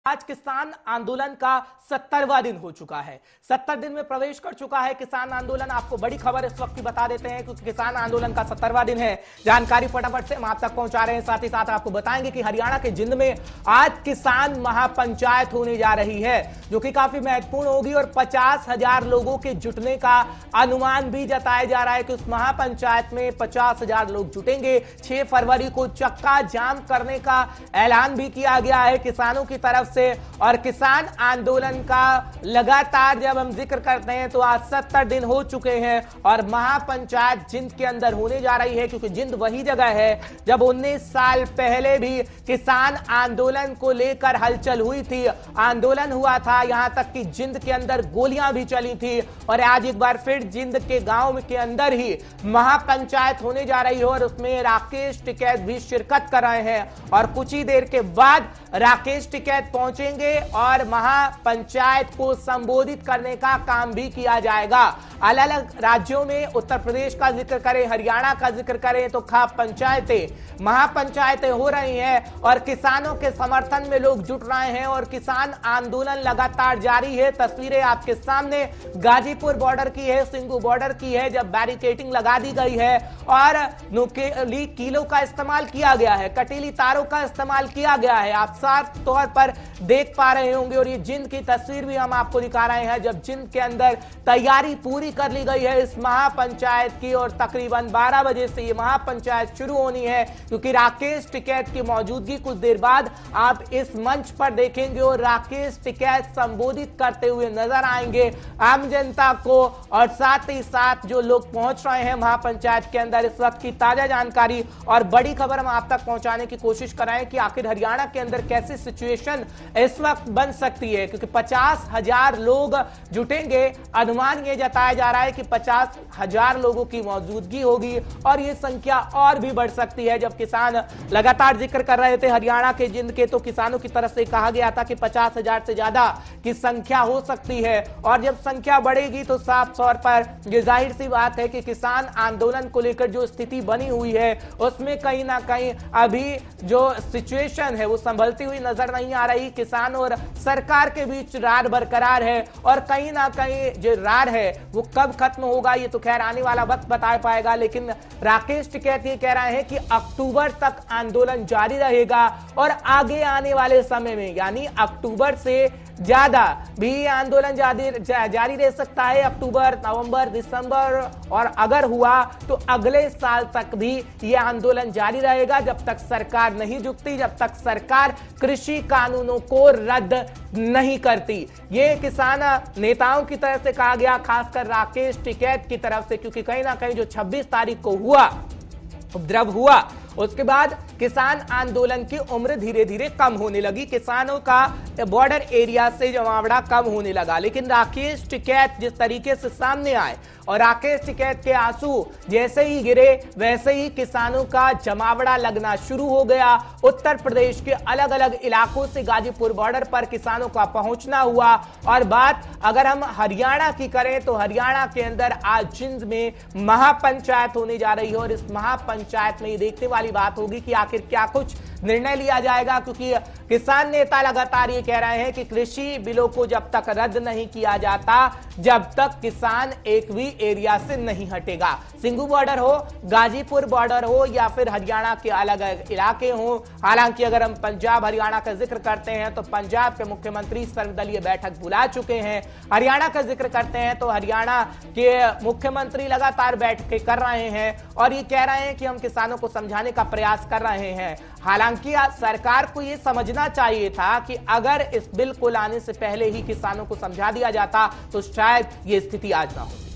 आज किसान आंदोलन का 70वां दिन हो चुका है। 70 दिन में प्रवेश कर चुका है किसान आंदोलन। आपको बड़ी खबर इस वक्त की बता देते हैं क्योंकि किसान आंदोलन का 70वां दिन है। जानकारी फटाफट से हम आप तक पहुंचा रहे हैं। साथ ही साथ आपको बताएंगे कि हरियाणा के जिंद में आज किसान महापंचायत होने जा रही है, जो कि काफी महत्वपूर्ण होगी और 50,000 लोगों के जुटने का अनुमान भी जताया जा रहा है कि उस महापंचायत में 50,000 लोग जुटेंगे। 6 फरवरी को चक्का जाम करने का ऐलान भी किया गया है किसानों की तरफ से। और किसान आंदोलन का लगातार जब हम जिक्र करते हैं तो आज 70 दिन हो चुके हैं और महापंचायत जिंद के अंदर होने जा रही है, क्योंकि जिंद वही जगह है जब 19 साल पहले भी किसान आंदोलन को लेकर हलचल हुई थी, आंदोलन हुआ था। यहां तक कि जिंद के अंदर गोलियां भी चली थी और आज एक बार फिर जिंद के गांव के अंदर ही महापंचायत होने जा रही है और उसमें राकेश टिकैत भी शिरकत कर रहे हैं। और कुछ ही देर के बाद राकेश टिकैत पहुंचेंगे और महापंचायत को संबोधित करने का काम भी किया जाएगा। अलग अलग राज्यों में उत्तर प्रदेश का जिक्र करें, हरियाणा का जिक्र करें तो खाप पंचायतें, महापंचायतें हो रही हैं और किसानों के समर्थन में लोग जुट रहे हैं और किसान आंदोलन लगातार जारी है। तस्वीरें आपके सामने गाजीपुर बॉर्डर की है, सिंगू बॉर्डर की है, जब बैरिकेडिंग लगा दी गई है और नुकीली कीलों का इस्तेमाल किया गया है, कटीली तारों का इस्तेमाल किया गया है। आप साफ तौर पर देख पा रहे होंगे और ये जिंद की तस्वीर भी हम आपको दिखा रहे हैं जब जिंद के अंदर तैयारी पूरी कर ली गई है इस महापंचायत की और तकरीबन 12 बजे से ये महापंचायत शुरू होनी है, क्योंकि राकेश टिकैत की मौजूदगी कुछ देर बाद आप इस मंच पर देखेंगे और राकेश टिकैत संबोधित करते हुए नजर आएंगे आम जनता को। और साथ ही साथ जो लोग पहुंच रहे हैं महापंचायत के अंदर, इस वक्त की ताजा जानकारी और बड़ी खबर हम आप तक पहुंचाने की कोशिश कर रहे हैं कि आखिर हरियाणा के अंदर कैसी सिचुएशन इस वक्त बन सकती है, क्योंकि 50,000 लोग जुटेंगे। अनुमान यह जताया जा रहा है कि 50,000 लोगों की मौजूदगी होगी और यह संख्या और भी बढ़ सकती है। जब किसान लगातार जिक्र कर रहे थे हरियाणा के जिंद के, तो किसानों की तरफ से कहा गया था कि 50,000 से ज्यादा की संख्या हो सकती है और जब संख्या बढ़ेगी तो साफ तौर पर यह जाहिर सी बात है कि किसान आंदोलन को लेकर जो स्थिति बनी हुई है उसमें कहीं ना कहीं अभी जो सिचुएशन है वो संभलती हुई नजर नहीं आ रही। किसान और सरकार के बीच रार बरकरार है और कहीं ना कहीं जो रार है वो कब खत्म होगा ये तो खैर आने वाला वक्त बता पाएगा। लेकिन राकेश टिकैत ये कह रहे हैं कि अक्टूबर तक आंदोलन जारी रहेगा और आगे आने वाले समय में यानी अक्टूबर से ज्यादा भी आंदोलन जारी रह सकता है। अक्टूबर, नवंबर, दिसंबर और अगर हुआ तो अगले साल तक भी यह आंदोलन जारी रहेगा जब तक सरकार नहीं झुकती, जब तक सरकार कृषि कानूनों को रद्द नहीं करती। ये किसान नेताओं की तरफ से कहा गया, खासकर राकेश टिकैत की तरफ से, क्योंकि कहीं ना कहीं जो 26 तारीख को हुआ उपद्रव हुआ उसके बाद किसान आंदोलन की उम्र धीरे धीरे कम होने लगी, किसानों का बॉर्डर एरिया से जमावड़ा कम होने लगा। लेकिन राकेश टिकैत जिस तरीके से सामने आए और राकेश टिकैत के आंसू जैसे ही गिरे वैसे ही किसानों का जमावड़ा लगना शुरू हो गया। उत्तर प्रदेश के अलग अलग इलाकों से गाजीपुर बॉर्डर पर किसानों का पहुंचना हुआ। और बात अगर हम हरियाणा की करें तो हरियाणा के अंदर आज जिंद में महापंचायत होने जा रही है और इस महापंचायत में ये देखने वाली बात होगी कि आखिर क्या कुछ निर्णय लिया जाएगा, क्योंकि किसान नेता लगातार ये कह रहे हैं कि कृषि बिलों को जब तक रद्द नहीं किया जाता जब तक किसान एक भी एरिया से नहीं हटेगा। सिंगू बॉर्डर हो, गाजीपुर बॉर्डर हो या फिर हरियाणा के अलग अलग इलाके हो। हालांकि अगर हम पंजाब हरियाणा का जिक्र करते हैं तो पंजाब के मुख्यमंत्री सर्वदलीय बैठक बुला चुके हैं। हरियाणा का जिक्र करते हैं तो हरियाणा के मुख्यमंत्री लगातार बैठकें कर रहे हैं और ये कह रहे हैं कि हम किसानों को समझाने का प्रयास कर रहे हैं। हालांकि सरकार को यह समझना चाहिए था कि अगर इस बिल को लाने से पहले ही किसानों को समझा दिया जाता तो शायद यह स्थिति आज ना होती।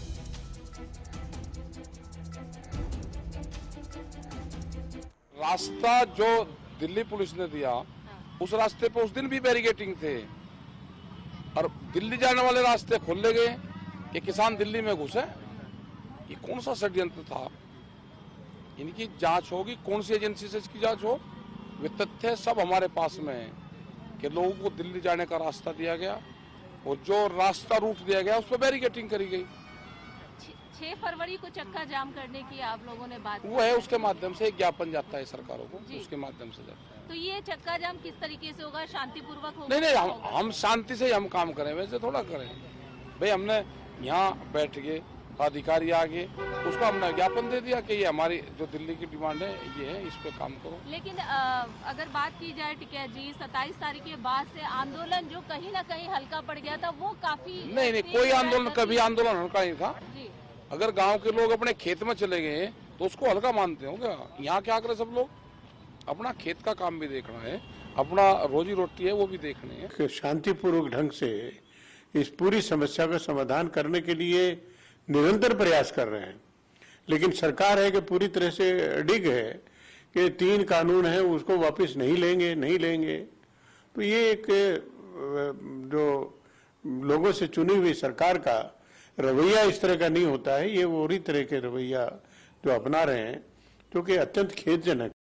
रास्ता जो दिल्ली पुलिस ने दिया उस रास्ते पे उस दिन भी बैरिकेडिंग थे और दिल्ली जाने वाले रास्ते खोले गए कि किसान दिल्ली में घुसे। ये कौन सा षड्यंत्र था? इनकी जांच होगी, कौन सी एजेंसी से इसकी जांच हो। वे तथ्य सब हमारे पास में है कि लोगों को दिल्ली जाने का रास्ता दिया गया और जो रास्ता रूट दिया गया उस पर बैरिकेडिंग करी गई। 6 फरवरी को चक्का जाम करने की आप लोगों ने बात वो है, उसके माध्यम से एक ज्ञापन जाता है सरकारों को, जी। उसके माध्यम से जाता है। तो ये चक्का जाम किस तरीके से होगा, शांतिपूर्वक होगा? नहीं नहीं, हम शांति से ही हम काम करें, वैसे थोड़ा करें भाई। हमने यहाँ बैठ के अधिकारी आगे उसको हमने ज्ञापन दे दिया कि ये हमारी जो दिल्ली की डिमांड है ये है, इस पे काम करो। लेकिन अगर बात की जाए टिकैत जी, 27 तारीख के बाद से आंदोलन जो कहीं ना कहीं हल्का पड़ गया था, वो काफी नहीं, कोई आंदोलन, कभी आंदोलन हल्का नहीं था। जी। अगर गांव के लोग अपने खेत में चले गए तो उसको हल्का मानते हो क्या? यहाँ क्या करे सब लोग? अपना खेत का काम भी देखना है, अपना रोजी रोटी है वो भी देखनी है। शांतिपूर्वक ढंग से इस पूरी समस्या का समाधान करने के लिए निरंतर प्रयास कर रहे हैं, लेकिन सरकार है कि पूरी तरह से अडिग है कि 3 कानून है उसको वापस नहीं लेंगे। तो ये एक जो लोगों से चुनी हुई सरकार का रवैया इस तरह का नहीं होता है। ये वो तरह के रवैया जो अपना रहे हैं, जो कि अत्यंत खेदजनक